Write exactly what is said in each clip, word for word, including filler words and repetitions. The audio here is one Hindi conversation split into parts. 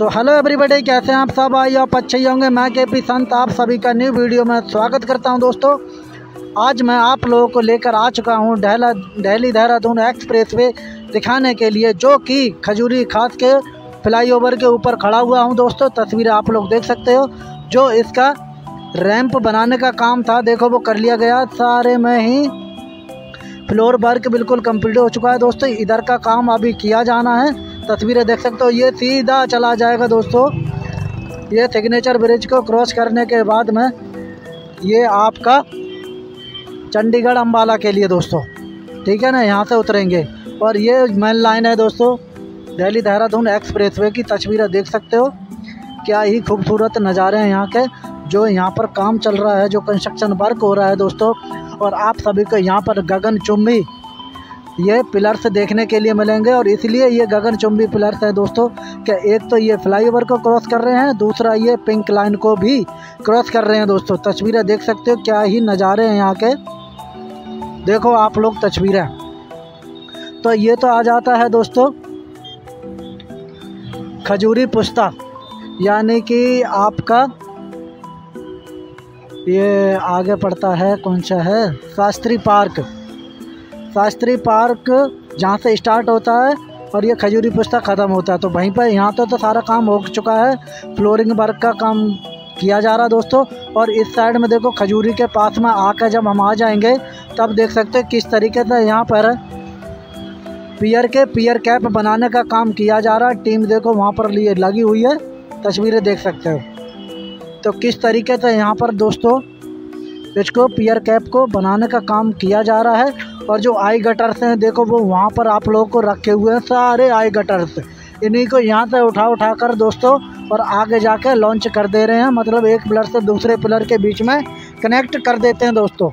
तो हेलो एवरीबॉडी, कैसे हैं आप सब? आई आप अच्छे ही होंगे। मैं के पी संत आप सभी का न्यू वीडियो में स्वागत करता हूं। दोस्तों, आज मैं आप लोगों को लेकर आ चुका हूं डेला दिल्ली देहरादून एक्सप्रेसवे दिखाने के लिए, जो कि खजूरी खास के फ्लाईओवर के ऊपर खड़ा हुआ हूं। दोस्तों, तस्वीरें आप लोग देख सकते हो। जो इसका रैंप बनाने का काम था, देखो वो कर लिया गया। सारे में ही फ्लोर वर्क बिल्कुल कंप्लीट हो चुका है। दोस्तों, इधर का काम अभी किया जाना है। तस्वीरें देख सकते हो। ये सीधा चला जाएगा दोस्तों, ये सिग्नेचर ब्रिज को क्रॉस करने के बाद में ये आपका चंडीगढ़ अम्बाला के लिए दोस्तों, ठीक है ना, यहाँ से उतरेंगे। और ये मेन लाइन है दोस्तों, दिल्ली देहरादून एक्सप्रेसवे की तस्वीरें देख सकते हो। क्या ही खूबसूरत नज़ारे हैं यहाँ के। जो यहाँ पर काम चल रहा है, जो कंस्ट्रक्शन वर्क हो रहा है दोस्तों, और आप सभी को यहाँ पर गगनचुंबी ये पिलर्स देखने के लिए मिलेंगे। और इसलिए ये गगनचुंबी पिलर्स हैं दोस्तों कि एक तो ये फ्लाईओवर को क्रॉस कर रहे हैं, दूसरा ये पिंक लाइन को भी क्रॉस कर रहे हैं दोस्तों। तस्वीरें देख सकते हो, क्या ही नज़ारे हैं यहाँ के। देखो आप लोग तस्वीरें। तो ये तो आ जाता है दोस्तों खजूरी पुस्ता, यानी कि आपका ये आगे पड़ता है, कौन सा है, शास्त्री पार्क। शास्त्री पार्क जहाँ से स्टार्ट होता है और ये खजूरी पुस्ता ख़त्म होता है। तो वहीं पर यहाँ तो, तो सारा काम हो चुका है। फ्लोरिंग वर्क का काम किया जा रहा है दोस्तों। और इस साइड में देखो, खजूरी के पास में आकर जब हम आ जाएंगे तब देख सकते हैं किस तरीके से यहाँ पर पियर के पियर कैप बनाने का काम किया जा रहा है। टीम देखो वहाँ पर लिए लगी हुई है, तस्वीरें देख सकते हो। तो किस तरीके से यहाँ पर दोस्तों इसको पियर कैप को बनाने का काम किया जा रहा है। और जो आई गटर्स हैं देखो, वो वहाँ पर आप लोगों को रखे हुए हैं सारे आई गटर्स। इन्हीं को यहाँ से उठा उठा कर दोस्तों और आगे जाके लॉन्च कर दे रहे हैं। मतलब एक पिलर से दूसरे पिलर के बीच में कनेक्ट कर देते हैं दोस्तों।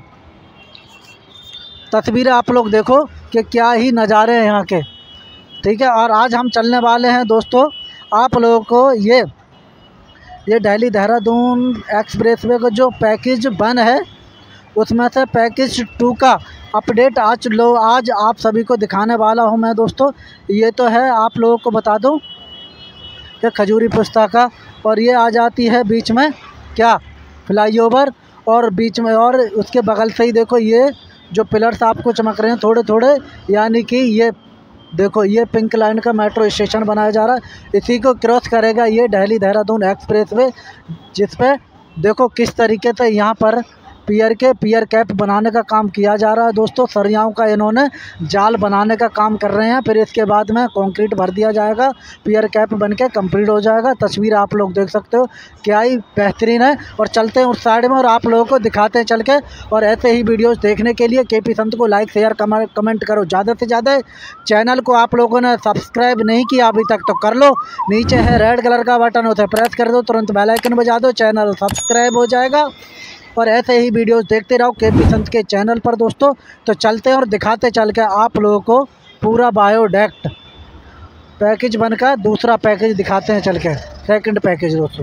तस्वीरें आप लोग देखो कि क्या ही नज़ारे हैं यहाँ के, ठीक है। और आज हम चलने वाले हैं दोस्तों आप लोगों को ये ये दिल्ली देहरादून एक्सप्रेसवे का जो पैकेज वन है, उसमें से पैकेज टू का अपडेट आज लो आज आप सभी को दिखाने वाला हूं मैं दोस्तों। ये तो है, आप लोगों को बता दूं कि खजूरी पुस्ता का, और ये आ जाती है बीच में क्या फ्लाईओवर, और बीच में और उसके बगल से ही देखो ये जो पिलर्स आपको चमक रहे हैं थोड़े थोड़े, यानी कि ये देखो ये पिंक लाइन का मेट्रो स्टेशन बनाया जा रहा है। इसी को क्रॉस करेगा ये दिल्ली देहरादून एक्सप्रेसवे, जिस पे देखो किस तरीके से यहाँ पर पियर के पियर कैप बनाने का काम किया जा रहा है दोस्तों। सरियाओं का इन्होंने जाल बनाने का काम कर रहे हैं, फिर इसके बाद में कंक्रीट भर दिया जाएगा, पियर कैप बन के कम्प्लीट हो जाएगा। तस्वीर आप लोग देख सकते हो, क्या ही बेहतरीन है। और चलते हैं उस साइड में और आप लोगों को दिखाते हैं चल के। और ऐसे ही वीडियोज़ देखने के लिए के पी संत को लाइक शेयर कमेंट करो ज़्यादा से ज़्यादा। चैनल को आप लोगों ने सब्सक्राइब नहीं किया अभी तक तो कर लो, नीचे है रेड कलर का बटन, उसे प्रेस कर दो, तुरंत बेल आइकन बजा दो, चैनल सब्सक्राइब हो जाएगा। और ऐसे ही वीडियोस देखते रहो के पी संत के चैनल पर दोस्तों। तो चलते हैं और दिखाते चल के आप लोगों को पूरा बायोडेक्ट पैकेज बनकर दूसरा पैकेज दिखाते हैं चल के, सेकंड पैकेज दोस्तों।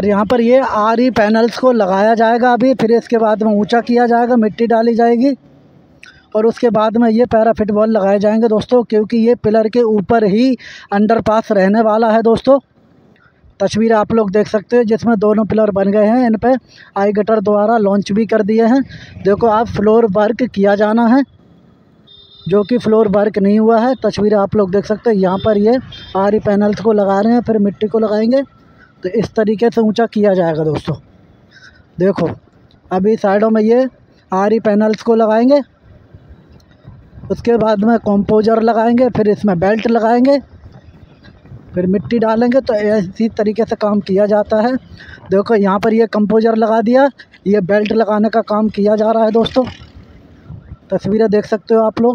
और यहाँ पर ये आर ई पैनल्स को लगाया जाएगा अभी, फिर इसके बाद में ऊंचा किया जाएगा, मिट्टी डाली जाएगी और उसके बाद में ये पैराफिट वॉल लगाए जाएंगे दोस्तों, क्योंकि ये पिलर के ऊपर ही अंडरपास रहने वाला है दोस्तों। तस्वीर आप लोग देख सकते हो जिसमें दोनों पिलर बन गए हैं, इन पे आई गटर द्वारा लॉन्च भी कर दिए हैं। देखो आप फ्लोर वर्क किया जाना है, जो कि फ्लोर वर्क नहीं हुआ है। तस्वीर आप लोग देख सकते हो, यहाँ पर ये आर ई पैनल्स को लगा रहे हैं, फिर मिट्टी को लगाएंगे, तो इस तरीके से ऊंचा किया जाएगा दोस्तों। देखो अभी साइडों में ये आर ई पैनल्स को लगाएंगे, उसके बाद में कॉम्पोजर लगाएंगे, फिर इसमें बेल्ट लगाएंगे, फिर मिट्टी डालेंगे। तो इसी तरीके से काम किया जाता है। देखो यहाँ पर ये कंपोजर लगा दिया, ये बेल्ट लगाने का काम किया जा रहा है दोस्तों। तस्वीरें देख सकते हो आप लोग।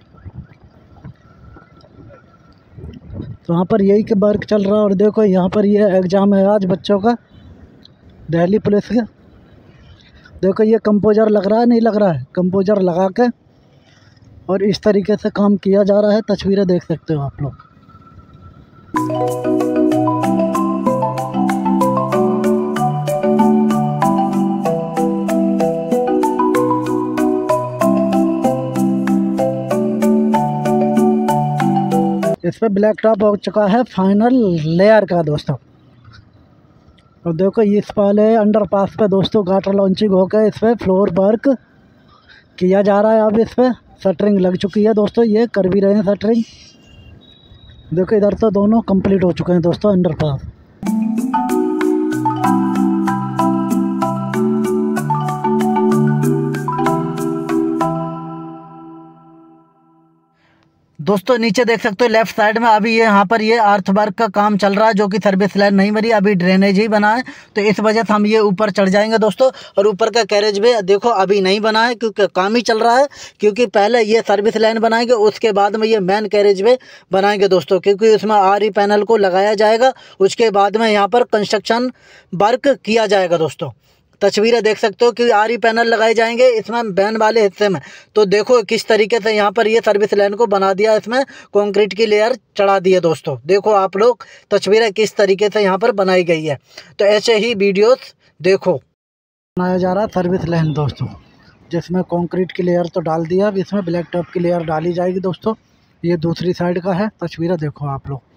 तो यहाँ पर यही के वर्क चल रहा है। और देखो यहाँ पर ये एग्ज़ाम है आज बच्चों का, दिल्ली पुलिस के। देखो ये कंपोजर लग रहा है, नहीं लग रहा है, कंपोजर लगा के और इस तरीके से काम किया जा रहा है। तस्वीरें देख सकते हो आप लोग। इस पर ब्लैक टॉप हो चुका है फाइनल लेयर का दोस्तों। और देखो इस वाले अंडरपास पे दोस्तों गाटर लॉन्चिंग होकर इस पर फ्लोर वर्क किया जा रहा है। अब इस पर शटरिंग लग चुकी है दोस्तों, ये कर भी रहे हैं शटरिंग। देखो इधर तो दोनों कंप्लीट हो चुके हैं दोस्तों अंडरपास। दोस्तों नीचे देख सकते हो लेफ्ट साइड में अभी ये यहाँ पर ये अर्थ वर्क का काम चल रहा है, जो कि सर्विस लाइन नहीं बनी, अभी ड्रेनेज ही बना है। तो इस वजह से हम ये ऊपर चढ़ जाएंगे दोस्तों। और ऊपर का कैरेज भी देखो अभी नहीं बना है, क्योंकि काम ही चल रहा है। क्योंकि पहले ये सर्विस लाइन बनाएंगे, उसके बाद में ये मेन कैरेज वे बनाएंगे दोस्तों, क्योंकि उसमें आर ई पैनल को लगाया जाएगा। उसके बाद में यहाँ पर कंस्ट्रक्शन वर्क किया जाएगा दोस्तों। तस्वीरें देख सकते हो कि आर ई पैनल लगाए जाएंगे इसमें बैन वाले हिस्से में। तो देखो किस तरीके से यहाँ पर ये सर्विस लाइन को बना दिया, इसमें कंक्रीट की लेयर चढ़ा दी है दोस्तों। देखो आप लोग तस्वीरें किस तरीके से यहाँ पर बनाई गई है। तो ऐसे ही वीडियोस देखो। बनाया जा रहा है सर्विस लाइन दोस्तों, जिसमें कंक्रीट की लेयर तो डाल दिया, अब इसमें ब्लैक टॉप की लेयर डाली जाएगी दोस्तों। ये दूसरी साइड का है, तस्वीरें देखो आप लोग।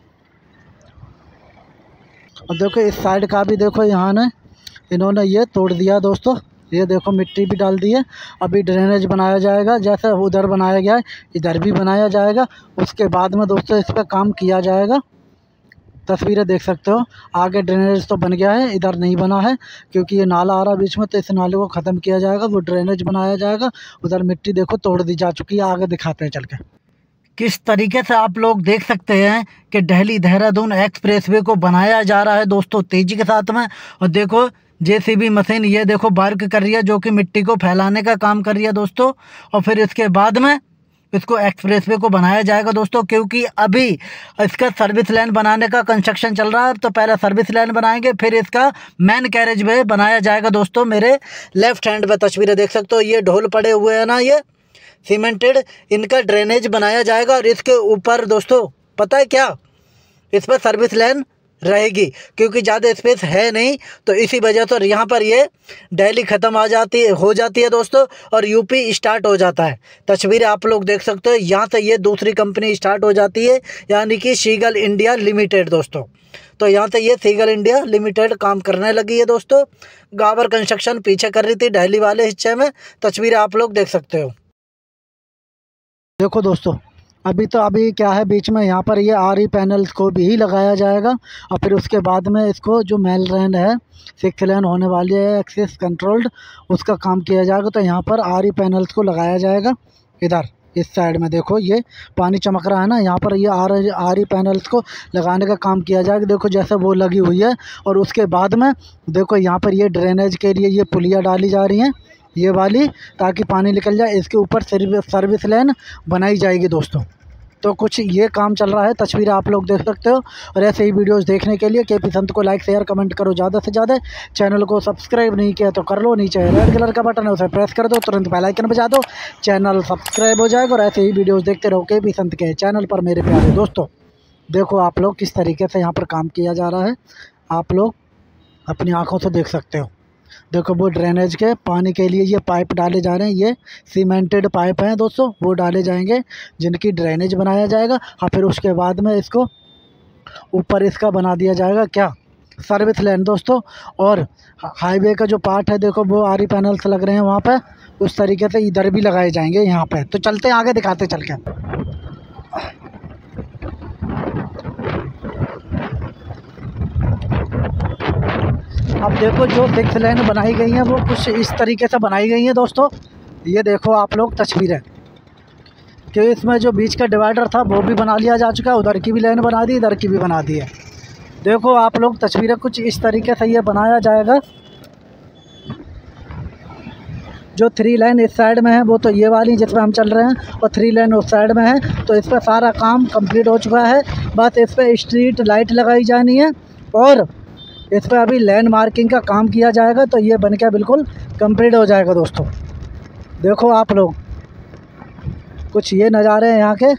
और देखो इस साइड का भी देखो, यहाँ ने इन्होंने ये तोड़ दिया दोस्तों। ये देखो मिट्टी भी डाल दी है। अभी ड्रेनेज बनाया जाएगा, जैसे उधर बनाया गया है इधर भी बनाया जाएगा। उसके बाद में दोस्तों इस पर काम किया जाएगा। तस्वीरें देख सकते हो, आगे ड्रेनेज तो बन गया है, इधर नहीं बना है क्योंकि ये नाला आ रहा है बीच में, तो इस नाले को ख़त्म किया जाएगा, वो ड्रेनेज बनाया जाएगा। उधर मिट्टी देखो तोड़ दी जा चुकी है, आगे दिखाते हैं चल के। किस तरीके से आप लोग देख सकते हैं कि दिल्ली देहरादून एक्सप्रेसवे को बनाया जा रहा है दोस्तों तेज़ी के साथ में। और देखो जेसीबी मशीन ये देखो वर्क कर रही है, जो कि मिट्टी को फैलाने का काम कर रही है दोस्तों। और फिर इसके बाद में इसको एक्सप्रेसवे को बनाया जाएगा दोस्तों, क्योंकि अभी इसका सर्विस लाइन बनाने का कंस्ट्रक्शन चल रहा है। तो पहले सर्विस लाइन बनाएंगे, फिर इसका मेन कैरेज वे बनाया जाएगा दोस्तों। मेरे लेफ्ट हैंड में तस्वीरें देख सकते हो, ये ढोल पड़े हुए हैं ना, ये सीमेंटेड, इनका ड्रेनेज बनाया जाएगा। और इसके ऊपर दोस्तों पता है क्या, इस पर सर्विस लाइन रहेगी, क्योंकि ज़्यादा स्पेस है नहीं। तो इसी वजह से यहाँ पर ये दिल्ली ख़त्म आ जाती है हो जाती है दोस्तों, और यूपी स्टार्ट हो जाता है। तस्वीरें आप लोग देख सकते हो, यहाँ से ये दूसरी कंपनी स्टार्ट हो जाती है, यानी कि सीगल इंडिया लिमिटेड दोस्तों। तो यहाँ से ये सीगल इंडिया लिमिटेड काम करने लगी है दोस्तों। गावर कंस्ट्रक्शन पीछे कर रही थी दिल्ली वाले हिस्से में। तस्वीरें आप लोग देख सकते हो। देखो दोस्तों अभी तो अभी क्या है, बीच में यहाँ पर ये आर ई पैनल्स को भी ही लगाया जाएगा। और फिर उसके बाद में इसको जो मेल लाइन है, सिक्स लेन होने वाली है एक्सेस कंट्रोल्ड, उसका काम किया जाएगा। तो यहाँ पर आर ई पैनल्स को लगाया जाएगा। इधर इस साइड में देखो ये पानी चमक रहा है ना, यहाँ पर ये आर आर ई पैनल्स को लगाने का काम किया जाएगा। देखो जैसे वो लगी हुई है। और उसके बाद में देखो यहाँ पर ये ड्रेनेज के लिए ये पुलिया डाली जा रही हैं, ये वाली, ताकि पानी निकल जाए। इसके ऊपर सर्विस लाइन बनाई जाएगी दोस्तों। तो कुछ ये काम चल रहा है, तस्वीरें आप लोग देख सकते हो। और ऐसे ही वीडियोस देखने के लिए के पी संत को लाइक शेयर कमेंट करो ज़्यादा से ज़्यादा। चैनल को सब्सक्राइब नहीं किया तो कर लो, नीचे रेड कलर का बटन है उसे प्रेस कर दो, तुरंत बेल आइकन बजा दो, चैनल सब्सक्राइब हो जाएगा। और ऐसे ही वीडियोज़ देखते रहो के पी संत के चैनल पर मेरे प्यारे दोस्तों। देखो आप लोग किस तरीके से यहाँ पर काम किया जा रहा है, आप लोग अपनी आँखों से देख सकते हो। देखो वो ड्रेनेज के पानी के लिए ये पाइप डाले जा रहे हैं, ये सीमेंटेड पाइप हैं दोस्तों, वो डाले जाएंगे जिनकी ड्रेनेज बनाया जाएगा। हाँ, फिर उसके बाद में इसको ऊपर इसका बना दिया जाएगा क्या, सर्विस लाइन दोस्तों। और हाईवे का जो पार्ट है देखो वो आरी पैनल्स लग रहे हैं वहाँ पे, उस तरीके से इधर भी लगाए जाएंगे यहाँ पे। तो चलते हैं आगे, दिखाते चल के। अब देखो जो सिक्स लाइन बनाई गई हैं वो कुछ इस तरीके से बनाई गई हैं दोस्तों। ये देखो आप लोग तस्वीरें कि इसमें जो बीच का डिवाइडर था वो भी बना लिया जा चुका है, उधर की भी लाइन बना दी, इधर की भी बना दी है। देखो आप लोग तस्वीरें कुछ इस तरीके से ये बनाया जाएगा। जो थ्री लाइन इस साइड में है वो तो ये वाली जिसमें हम चल रहे हैं, और थ्री लाइन उस साइड में है। तो इस पर सारा काम कंप्लीट हो चुका है, बस इस पर स्ट्रीट लाइट लगाई जानी है और इस पर अभी लैंड मार्किंग का काम किया जाएगा। तो ये बन के बिल्कुल कंप्लीट हो जाएगा दोस्तों। देखो आप लोग कुछ ये नज़ारे हैं यहाँ के।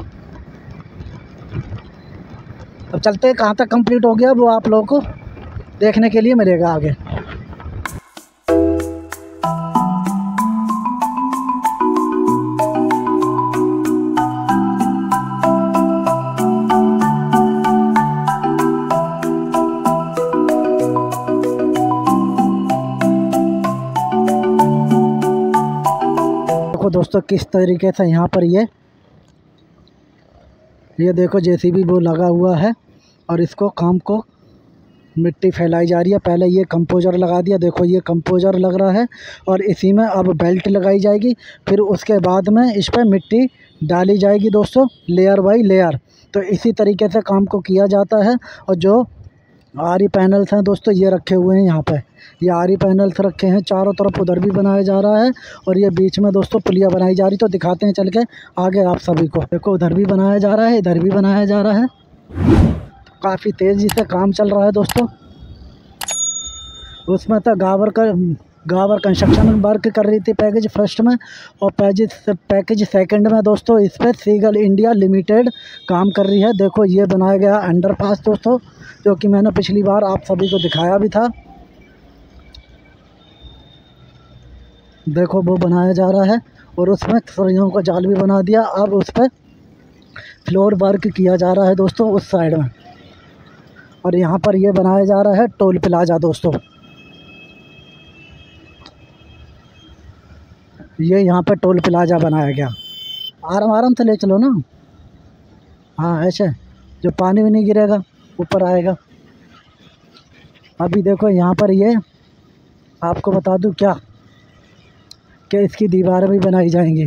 अब चलते हैं कहाँ तक कंप्लीट हो गया वो आप लोगों को देखने के लिए मिलेगा आगे। देखो दोस्तों किस तरीके से यहाँ पर ये ये देखो जेसीबी वो लगा हुआ है और इसको काम को मिट्टी फैलाई जा रही है। पहले ये कंपोजर लगा दिया, देखो ये कंपोजर लग रहा है और इसी में अब बेल्ट लगाई जाएगी। फिर उसके बाद में इस पर मिट्टी डाली जाएगी दोस्तों, लेयर बाई लेयर। तो इसी तरीके से काम को किया जाता है। और जो आरी पैनल्स हैं दोस्तों ये रखे हुए हैं यहाँ पे, ये आरी पैनल्स रखे हैं चारों तरफ, उधर भी बनाया जा रहा है और ये बीच में दोस्तों पुलिया बनाई जा रही। तो दिखाते हैं चल के आगे आप सभी को। देखो उधर भी बनाया जा रहा है, इधर भी बनाया जा रहा है। काफ़ी तेज़ी से काम चल रहा है दोस्तों। उसमें तो गावर का गावर कंस्ट्रक्शन वर्क कर रही थी पैकेज फर्स्ट में, और पैकेज पैकेज सेकंड में दोस्तों इस पर सीगल इंडिया लिमिटेड काम कर रही है। देखो ये बनाया गया अंडरपास दोस्तों, जो कि मैंने पिछली बार आप सभी को दिखाया भी था। देखो वो बनाया जा रहा है और उसमें सरियों का जाल भी बना दिया। अब उस पर फ्लोर वर्क किया जा रहा है दोस्तों उस साइड में। और यहाँ पर ये बनाया जा रहा है टोल प्लाजा दोस्तों। ये यहाँ पर टोल प्लाजा बनाया गया। आराम आराम से ले चलो ना, हाँ ऐसे जो पानी भी नहीं गिरेगा ऊपर आएगा। अभी देखो यहाँ पर ये आपको बता दूँ क्या कि इसकी दीवारें भी बनाई जाएंगी,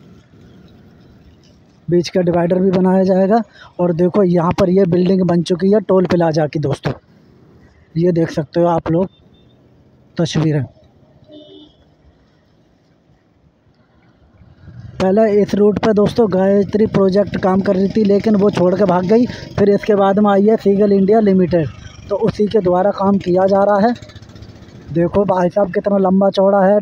बीच का डिवाइडर भी बनाया जाएगा। और देखो यहाँ पर ये बिल्डिंग बन चुकी है टोल प्लाजा की दोस्तों, ये देख सकते हो आप लोग तस्वीरें। पहले इस रूट पे दोस्तों गायत्री प्रोजेक्ट काम कर रही थी, लेकिन वो छोड़ के भाग गई। फिर इसके बाद में आई है सीगल इंडिया लिमिटेड, तो उसी के द्वारा काम किया जा रहा है। देखो भाई साहब कितना लंबा चौड़ा है।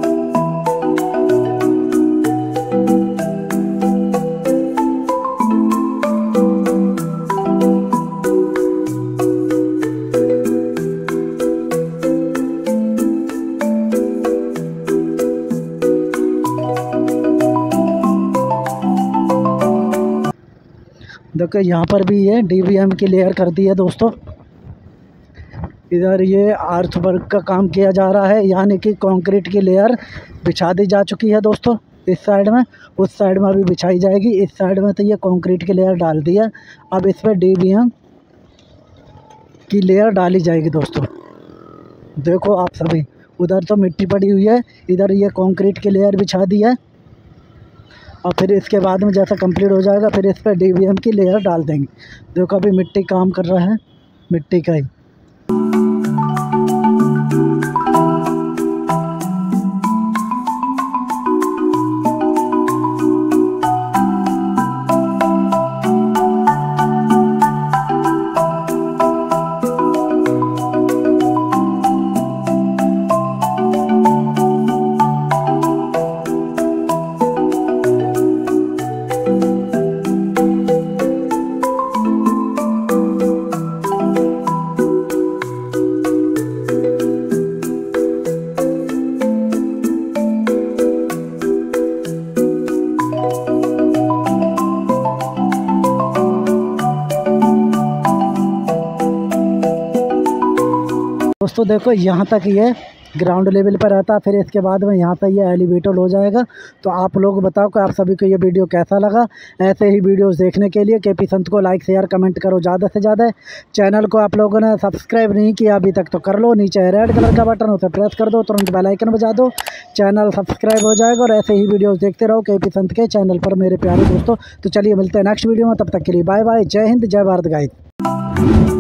देखो यहाँ पर भी ये डीबीएम की लेयर कर दी है दोस्तों। इधर ये आर्थ वर्क का काम किया जा रहा है, यानी कि कंक्रीट की लेयर बिछा दी जा चुकी है दोस्तों इस साइड में। उस साइड में अभी बिछाई जाएगी। इस साइड में तो ये कंक्रीट की लेयर डाल दी है, अब इस पर डीबीएम की लेयर डाली जाएगी दोस्तों। देखो आप सभी, उधर तो मिट्टी पड़ी हुई है, इधर ये कंक्रीट की लेयर बिछा दी है। और फिर इसके बाद में जैसा कंप्लीट हो जाएगा फिर इस पर डीबीएम की लेयर डाल देंगे। देखो अभी मिट्टी काम कर रहा है, मिट्टी का ही। दोस्तों देखो यहाँ तक ये ग्राउंड लेवल पर रहता है, फिर इसके बाद में यहाँ से ये एलिवेटर हो जाएगा। तो आप लोग बताओ कि आप सभी को ये वीडियो कैसा लगा। ऐसे ही वीडियोस देखने के लिए केपी संत को लाइक शेयर कमेंट करो ज़्यादा से ज़्यादा। चैनल को आप लोगों ने सब्सक्राइब नहीं किया अभी तक तो कर लो, नीचे रेड कलर का बटन उसे प्रेस कर दो, तुरंत बेल आइकन बजा दो, चैनल सब्सक्राइब हो जाएगा। और ऐसे ही वीडियोज़ देखते रहो केपी संत के चैनल पर मेरे प्यारे दोस्तों। तो चलिए मिलते हैं नेक्स्ट वीडियो में, तब तक के लिए बाय बाय, जय हिंद, जय भारत गाइस।